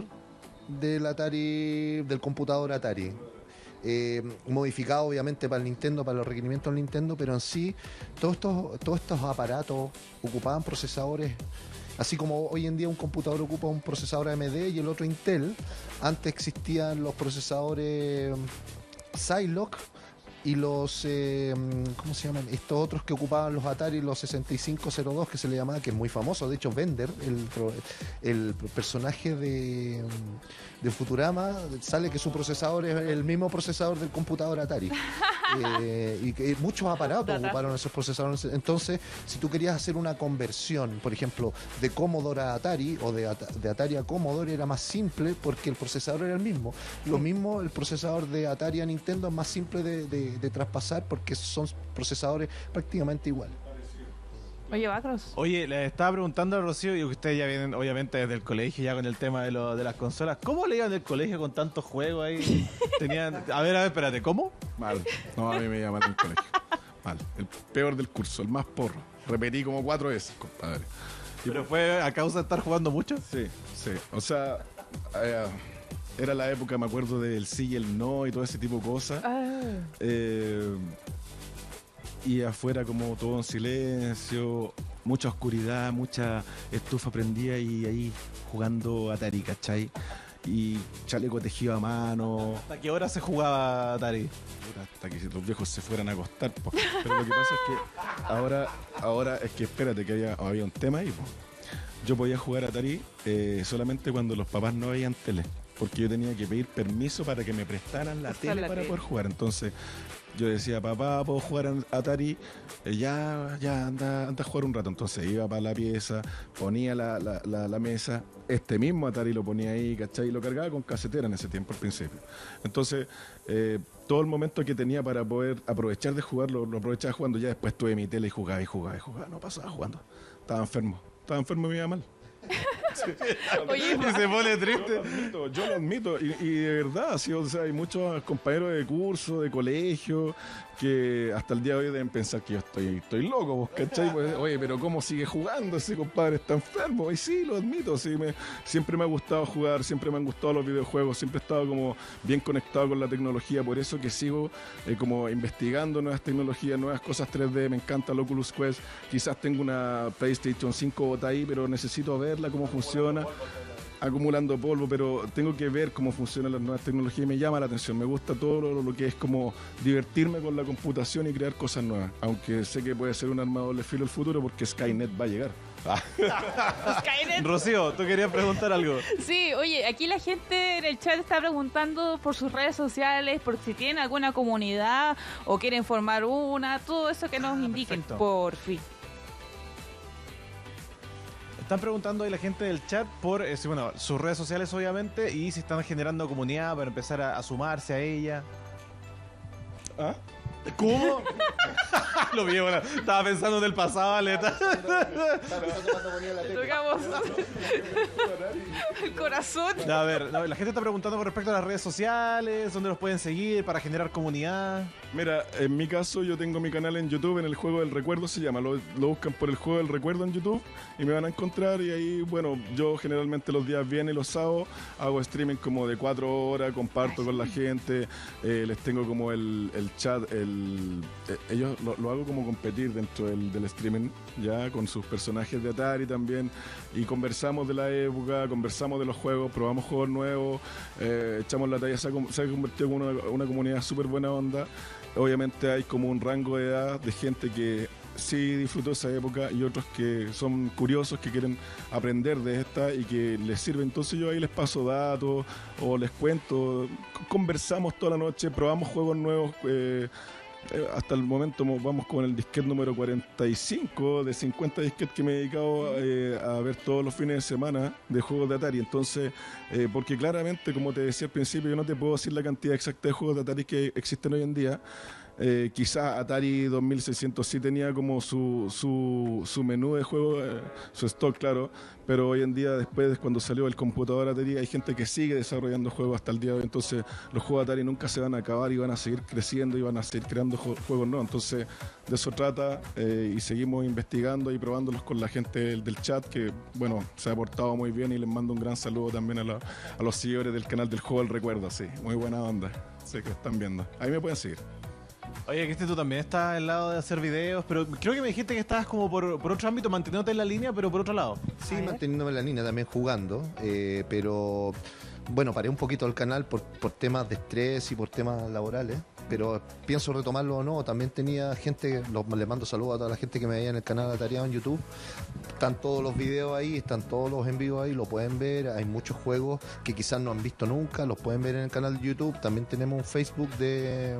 del computador Atari. Modificado obviamente para el Nintendo, para los requerimientos del Nintendo, pero en sí todos estos aparatos ocupaban procesadores. Así como hoy en día un computador ocupa un procesador AMD y el otro Intel, antes existían los procesadores Zilog y los, ¿cómo se llaman? Estos otros que ocupaban los Atari, los 6502 que se le llamaba, que es muy famoso. De hecho, Bender, el personaje de Futurama, sale que su procesador es el mismo procesador del computador Atari. Y que muchos aparatos ocuparon esos procesadores. Entonces, si tú querías hacer una conversión, por ejemplo, de Commodore a Atari o de Atari a Commodore, era más simple porque el procesador era el mismo. Lo mismo, el procesador de Atari a Nintendo es más simple de traspasar porque son procesadores prácticamente iguales. Oye, Bacros. Oye, le estaba preguntando a Rocío, y ustedes ya vienen obviamente desde el colegio ya con el tema de las consolas. ¿Cómo le iban del colegio con tantos juegos ahí? Tenían... A ver, espérate, ¿cómo? Mal. No, a mí me llaman del colegio. Mal. El peor del curso, el más porro. Repetí como 4 veces, compadre. ¿Pero fue a causa de estar jugando mucho? Sí, sí. O sea, era la época, me acuerdo, del sí y el no y todo ese tipo de cosas. Y afuera como todo en silencio, mucha oscuridad, mucha estufa prendida y ahí jugando Atari, ¿cachai? Y chaleco tejido a mano. ¿Hasta qué hora se jugaba Atari? Hasta que los viejos se fueran a acostar, po. Pero lo que pasa es que ahora es que espérate que había un tema ahí, po. Yo podía jugar Atari solamente cuando los papás no veían tele, porque yo tenía que pedir permiso para que me prestaran la tele para poder jugar. Entonces yo decía, papá, ¿puedo jugar a Atari? Ya, anda a jugar un rato. Entonces iba para la pieza, ponía la mesa, este mismo Atari lo ponía ahí, ¿cachai? Y lo cargaba con casetera en ese tiempo al principio. Entonces, todo el momento que tenía para poder aprovechar de jugar, lo aprovechaba jugando. Ya después tuve mi tele y jugaba, no pasaba jugando. Estaba enfermo y me iba mal. Oye, Y se pone triste. Yo lo admito, y de verdad, sí, o sea, hay muchos compañeros de curso, de colegio, que hasta el día de hoy deben pensar que yo estoy loco, ¿vos cachai? Pues, oye, pero ¿cómo sigue jugando ese compadre? Está enfermo. Y sí, lo admito, sí, siempre me ha gustado jugar, siempre me han gustado los videojuegos, siempre he estado como bien conectado con la tecnología, por eso que sigo como investigando nuevas tecnologías, nuevas cosas 3D, me encanta el Oculus Quest, quizás tengo una PlayStation 5 botada ahí, pero necesito verla, cómo funciona, acumulando polvo, pero tengo que ver cómo funcionan las nuevas tecnologías y me llama la atención, me gusta todo lo que es como divertirme con la computación y crear cosas nuevas, aunque sé que puede ser un arma de doble filo el futuro porque Skynet va a llegar. Skynet. Rocío, ¿tú querías preguntar algo? Sí, oye, aquí la gente en el chat está preguntando por sus redes sociales, por si tienen alguna comunidad o quieren formar una, todo eso que nos indiquen, perfecto. por fin. Están preguntando ahí la gente del chat por sus redes sociales, obviamente, y si están generando comunidad para empezar a sumarse a ella. ¿Ah? ¿Cómo? Lo vi, bueno, estaba pensando en el pasado, Aleta. Tocamos el corazón. A ver, la gente está preguntando con respecto a las redes sociales, dónde los pueden seguir para generar comunidad. Mira, en mi caso yo tengo mi canal en YouTube, en el Juego del Recuerdo se llama, lo buscan por el Juego del Recuerdo en YouTube y me van a encontrar y ahí, bueno, yo generalmente los días viernes y los sábados hago streaming como de 4 horas, comparto con la gente, les tengo como el chat, ellos lo hago como competir dentro del streaming, ya con sus personajes de Atari también, y conversamos de la época, conversamos de los juegos, probamos juegos nuevos, echamos la talla, se ha convertido en una comunidad súper buena onda. Obviamente hay como un rango de edad de gente que sí disfrutó esa época y otros que son curiosos, que quieren aprender de esta y que les sirve. Entonces yo ahí les paso datos o les cuento, conversamos toda la noche, probamos juegos nuevos. Hasta el momento vamos con el disquete número 45 de 50 disquetes que me he dedicado a ver todos los fines de semana de juegos de Atari. Entonces, porque claramente, como te decía al principio, yo no te puedo decir la cantidad exacta de juegos de Atari que existen hoy en día. Quizás Atari 2600 sí tenía como su menú de juego, su stock, claro, pero hoy en día, después, cuando salió el computador Atari, hay gente que sigue desarrollando juegos hasta el día de hoy. Entonces los juegos Atari nunca se van a acabar y van a seguir creciendo y van a seguir creando juegos nuevos. Entonces de eso trata, y seguimos investigando y probándolos con la gente del chat, que bueno, se ha portado muy bien, y les mando un gran saludo también a los seguidores del canal del Juego del Recuerdo. Sí, muy buena onda, sé que están viendo, ahí me pueden seguir. Oye, Cristian, tú también estás al lado de hacer videos, pero creo que me dijiste que estabas como por otro ámbito, manteniéndote en la línea, pero por otro lado. Sí, manteniéndome en la línea, también jugando, pero bueno, paré un poquito el canal por temas de estrés y por temas laborales, pero pienso retomarlo o no. También tenía gente, le mando saludos a toda la gente que me veía en el canal Atariado en YouTube. Están todos los videos ahí, están todos los en vivo ahí, lo pueden ver. Hay muchos juegos que quizás no han visto nunca, los pueden ver en el canal de YouTube. También tenemos un Facebook de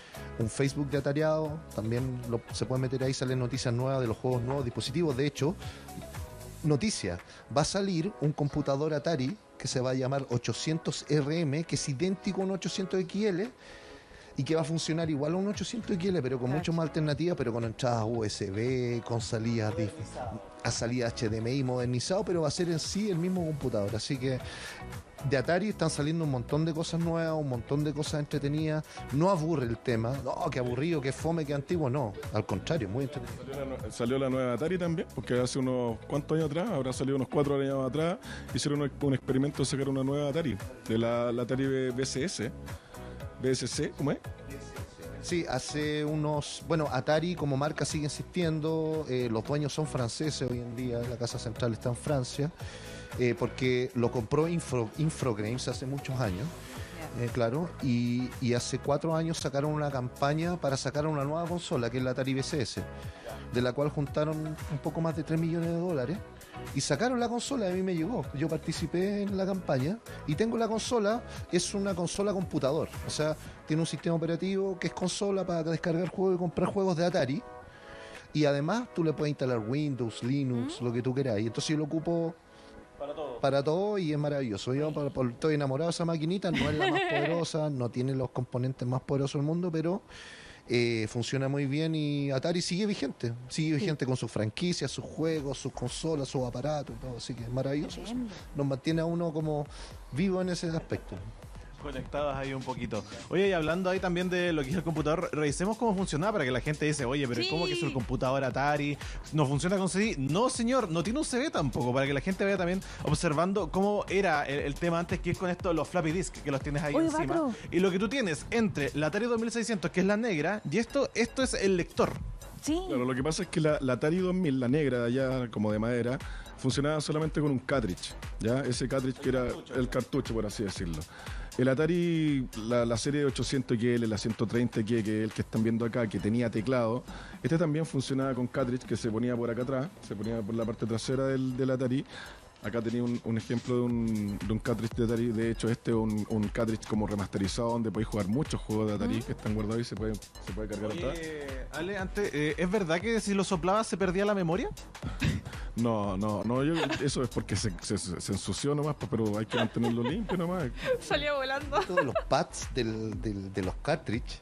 Atariado, también se puede meter ahí, salen noticias nuevas de los juegos nuevos, dispositivos. De hecho, noticia, va a salir un computador Atari que se va a llamar 800RM, que es idéntico a un 800XL, y que va a funcionar igual a un 800 XL, pero con Cacho. mucho más alternativas, pero con entradas USB, con salidas a salida HDMI modernizado, pero va a ser en sí el mismo computador. Así que de Atari están saliendo un montón de cosas nuevas, un montón de cosas entretenidas. No aburre el tema. No, qué aburrido, qué fome, qué antiguo. No, al contrario, muy entretenido. Salió la nueva Atari también, porque hace unos cuantos años atrás, habrá salido unos 4 años atrás, hicieron un experimento de sacar una nueva Atari, de la Atari BSC, ¿cómo es? Sí, hace unos... Bueno, Atari como marca sigue existiendo, los dueños son franceses hoy en día, la casa central está en Francia, porque lo compró Infogrames hace muchos años, claro, y hace 4 años sacaron una campaña para sacar una nueva consola, que es la Atari VCS, de la cual juntaron un poco más de 3 millones de dólares, y sacaron la consola, a mí me llegó. Yo participé en la campaña y tengo la consola, es una consola computador, o sea, tiene un sistema operativo que es consola para descargar juegos y comprar juegos de Atari, y además tú le puedes instalar Windows, Linux, lo que tú queráis. Entonces yo lo ocupo para todo y es maravilloso. Yo estoy enamorado de esa maquinita, no es la más poderosa, no tiene los componentes más poderosos del mundo, pero funciona muy bien y Atari sigue vigente con sus franquicias, sus juegos, sus consolas, sus aparatos y todo, así que es maravilloso eso. Nos mantiene a uno como vivo en ese aspecto. Conectados ahí un poquito. Oye, y hablando ahí también de lo que es el computador, revisemos cómo funciona para que la gente dice, oye, pero Sí. ¿cómo que es el computador Atari? ¿No funciona con CD? No, señor, no tiene un CD tampoco, para que la gente vaya también observando cómo era el tema antes, que es con esto, los floppy disk, que los tienes ahí Oye, encima. Batro. Y lo que tú tienes entre la Atari 2600, que es la negra, y esto es el lector. Sí. Claro, lo que pasa es que la Atari 2000, la negra de allá, como de madera, funcionaba solamente con un cartridge, ¿ya? Ese cartridge que era el cartucho, por así decirlo. El Atari, la serie 800XL, la 130X, que es el que están viendo acá, que tenía teclado, este también funcionaba con cartridge, que se ponía por acá atrás, se ponía por la parte trasera del Atari. Acá tenía un ejemplo de un cartridge de Atari. De hecho, este es un cartridge como remasterizado donde podéis jugar muchos juegos de Atari que están guardados y se puede cargar atrás. Ale, antes, ¿es verdad que si lo soplabas se perdía la memoria? No, eso es porque se ensució nomás, pero hay que mantenerlo limpio nomás. Salió volando. Todos los pads de los cartridge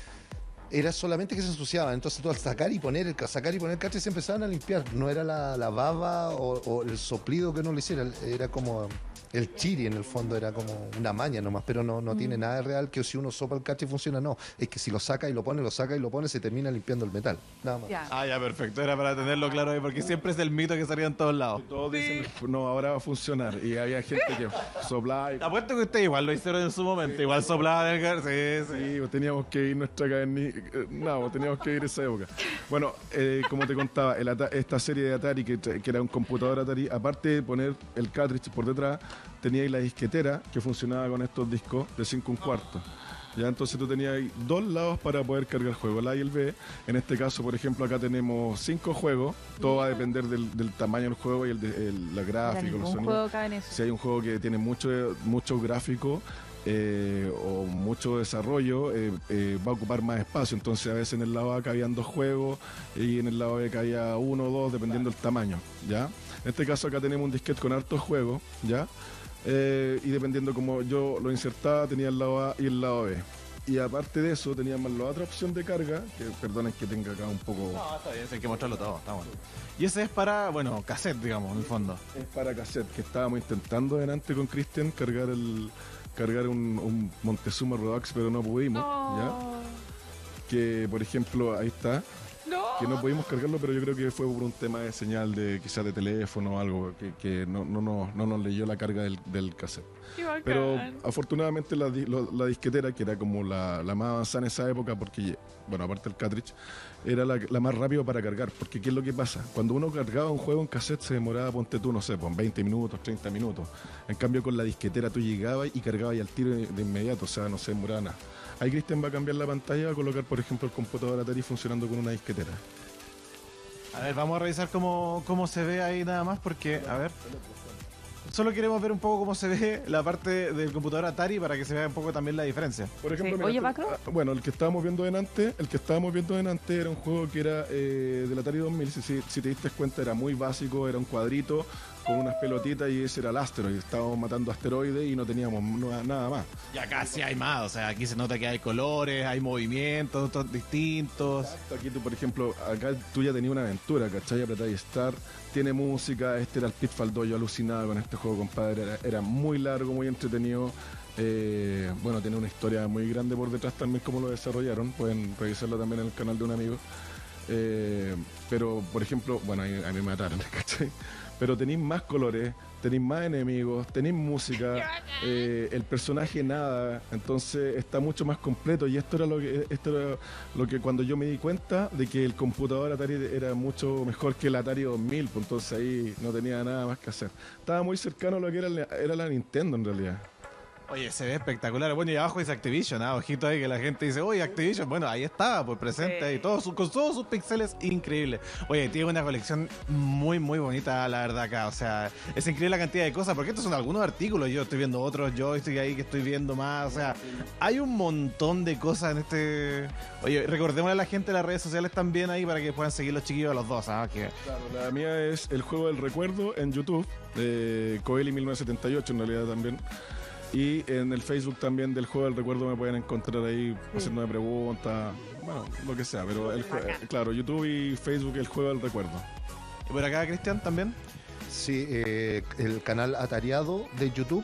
era solamente que se ensuciaban. Entonces tú al sacar y poner el cartridge se empezaban a limpiar. No era la baba o el soplido que no le hiciera, era como el chiri en el fondo, era como una maña nomás, pero no tiene nada de real que si uno sopla el cartridge funciona, no. Es que si lo saca y lo pone, se termina limpiando el metal. Nada más. Ya. Ah, ya, perfecto. Era para tenerlo claro ahí, porque siempre es el mito que salía en todos lados. Todos dicen, no, ahora va a funcionar. Y había gente que soplaba y... Apuesto que ustedes igual lo hicieron en su momento. Igual soplaban el car- Sí, sí. Sí, pues teníamos que ir nuestra cadena. No, pues teníamos que ir esa época. Bueno, como te contaba, esta serie de Atari, que era un computador Atari, aparte de poner el cartridge por detrás, tenía la disquetera que funcionaba con estos discos de 5 1/4. Ya, entonces tú tenías ahí 2 lados para poder cargar juegos, el A y el B. En este caso, por ejemplo, acá tenemos 5 juegos. Todo va a depender del tamaño del juego y la gráfico, los Un sonidos. juego cabe en eso. Si hay un juego que tiene mucho gráfico o mucho desarrollo, va a ocupar más espacio. Entonces a veces en el lado A cabían 2 juegos y en el lado B cabía 1 o 2, dependiendo del tamaño. ¿Ya? En este caso acá tenemos un disquete con hartos juegos, ¿ya? Y dependiendo como yo lo insertaba, tenía el lado A y el lado B. Y aparte de eso, teníamos la otra opción de carga, que perdonen que tenga acá un poco... No, está bien, hay que mostrarlo todo, está bueno. Y ese es para, bueno, cassette, digamos, en el fondo. Es para cassette, que estábamos intentando delante con Cristian cargar un Montezuma Redux, pero no pudimos, ¿ya? Que, por ejemplo, ahí está. Que no pudimos cargarlo, pero yo creo que fue por un tema de señal de quizás de teléfono o algo que no nos leyó la carga del cassette. Pero afortunadamente la disquetera, que era como la más avanzada en esa época, porque, bueno, aparte del cartridge, era la más rápida para cargar. Porque ¿qué es lo que pasa? Cuando uno cargaba un juego en cassette se demoraba, ponte tú, no sé, pues 20 minutos, 30 minutos. En cambio con la disquetera tú llegabas y cargabas al tiro de inmediato, o sea, no se demoraba nada. Ahí Cristian va a cambiar la pantalla, va a colocar, por ejemplo, el computador Atari funcionando con una disquetera. A ver, vamos a revisar cómo se ve ahí nada más, porque, a ver... solo queremos ver un poco cómo se ve la parte del computador Atari para que se vea un poco también la diferencia. Por ejemplo, Sí. mira, Oye, Macro. bueno, el que estábamos viendo delante era un juego que era del Atari 2000. Si te diste cuenta, era muy básico, era un cuadrito con unas pelotitas y ese era el asteroide. Estábamos matando asteroides y no teníamos nada más. Y acá sí hay más, o sea, aquí se nota que hay colores, hay movimientos todos distintos. Exacto, aquí tú, por ejemplo, acá tú ya tenías una aventura, ¿cachai? Apretáis Start, tiene música, este era el Pitfall 2, yo alucinaba con este juego, compadre, era muy largo, muy entretenido. Bueno, tiene una historia muy grande por detrás también, cómo lo desarrollaron, pueden revisarlo también en el canal de un amigo. Pero, por ejemplo, bueno, a mí me mataron, ¿cachai? Pero tenéis más colores, tenéis más enemigos, tenéis música, el personaje nada, entonces está mucho más completo. Y esto era lo que cuando yo me di cuenta de que el computador Atari era mucho mejor que el Atari 2000, pues entonces ahí no tenía nada más que hacer. Estaba muy cercano a lo que era la Nintendo en realidad. Oye, se ve espectacular. Bueno, y abajo dice Activision, ojito ahí que la gente dice, oye, Activision. Bueno, ahí estaba, pues presente ahí, con todos sus píxeles increíbles. Oye, tiene una colección muy, muy bonita, la verdad, acá. O sea, es increíble la cantidad de cosas, porque estos son algunos artículos. Yo estoy viendo otros, yo estoy ahí que estoy viendo más. O sea, hay un montón de cosas en este... Oye, recordemos a la gente de las redes sociales también ahí para que puedan seguir los chiquillos a los dos, ¿ah? Que... Claro, la mía es el juego del recuerdo en YouTube, Coeli 1978 en realidad también. Y en el Facebook también del juego del recuerdo me pueden encontrar ahí haciéndome preguntas, bueno, lo que sea, pero claro, YouTube y Facebook el juego del recuerdo. ¿Y por acá, Cristian, también? Sí, el canal Atariado de YouTube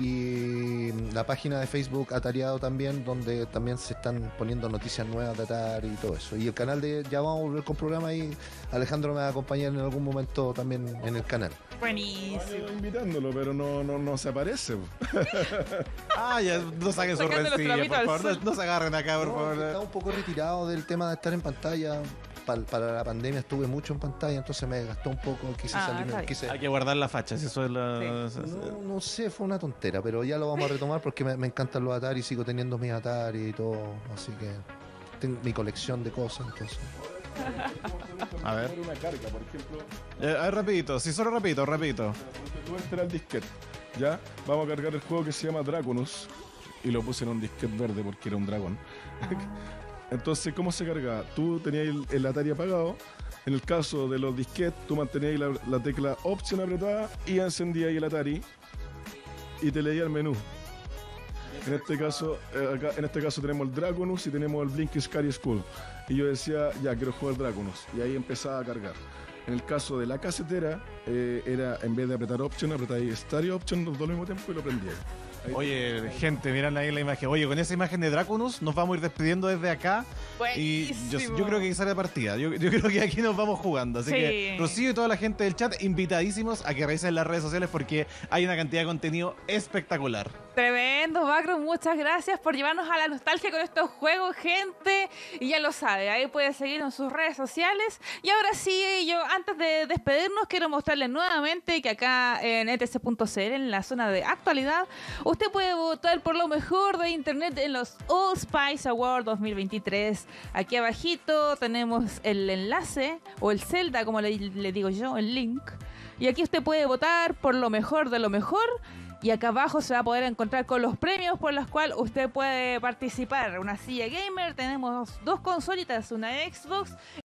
y la página de Facebook Atariado también, donde también se están poniendo noticias nuevas de Atari y todo eso. Y el canal de, ya vamos a volver con programa y Alejandro me va a acompañar en algún momento también en el canal. Buenísimo. Invitándolo, pero no se aparece. Ya no saquen su Sacando los rencilla, trapitos por al favor. sol. No se agarren acá, por No, favor. estaba un poco retirado del tema de estar en pantalla. Para la pandemia estuve mucho en pantalla, entonces me gastó un poco, quise está salirme, bien. quise... Hay que guardar la facha, si eso es la... No sé, fue una tontera, pero ya lo vamos a retomar porque me encantan los Atari, sigo teniendo mis Atari y todo, así que tengo mi colección de cosas, entonces. A ver. Una carga, por ejemplo, A ver, rapidito, sí, solo rapidito. tú entras al disquete, ¿ya? Vamos a cargar el juego que se llama Dragonus y lo puse en un disquete verde porque era un dragón. Entonces, ¿cómo se cargaba? Tú tenías el Atari apagado. En el caso de los disquetes, tú mantenías la tecla Option apretada y encendías el Atari y te leía el menú. En este caso tenemos el Dragonus y tenemos el Blinking Scary School. Y yo decía, ya quiero jugar Dragonus. Y ahí empezaba a cargar. En el caso de la casetera, era en vez de apretar Option, apretáis Stereo Option los dos al mismo tiempo y lo prendíais. Oye, gente, miran ahí la imagen. Oye, con esa imagen de Draconus nos vamos a ir despidiendo desde acá. Y yo creo que sale de partida. Yo creo que aquí nos vamos jugando. Así que, Rocío y toda la gente del chat, invitadísimos a que revisen las redes sociales porque hay una cantidad de contenido espectacular. Tremendo, Macro, muchas gracias por llevarnos a la nostalgia con estos juegos, gente. Y ya lo sabe, ahí puede seguir en sus redes sociales. Y ahora sí, yo antes de despedirnos, quiero mostrarles nuevamente que acá en etc.cl, en la zona de actualidad, usted puede votar por lo mejor de internet en los All Spice Awards 2023. Aquí abajito tenemos el enlace, o el Zelda, como le digo yo, el link. Y aquí usted puede votar por lo mejor de lo mejor. Y acá abajo se va a poder encontrar con los premios por los cuales usted puede participar. Una silla gamer, tenemos 2 consolitas, una Xbox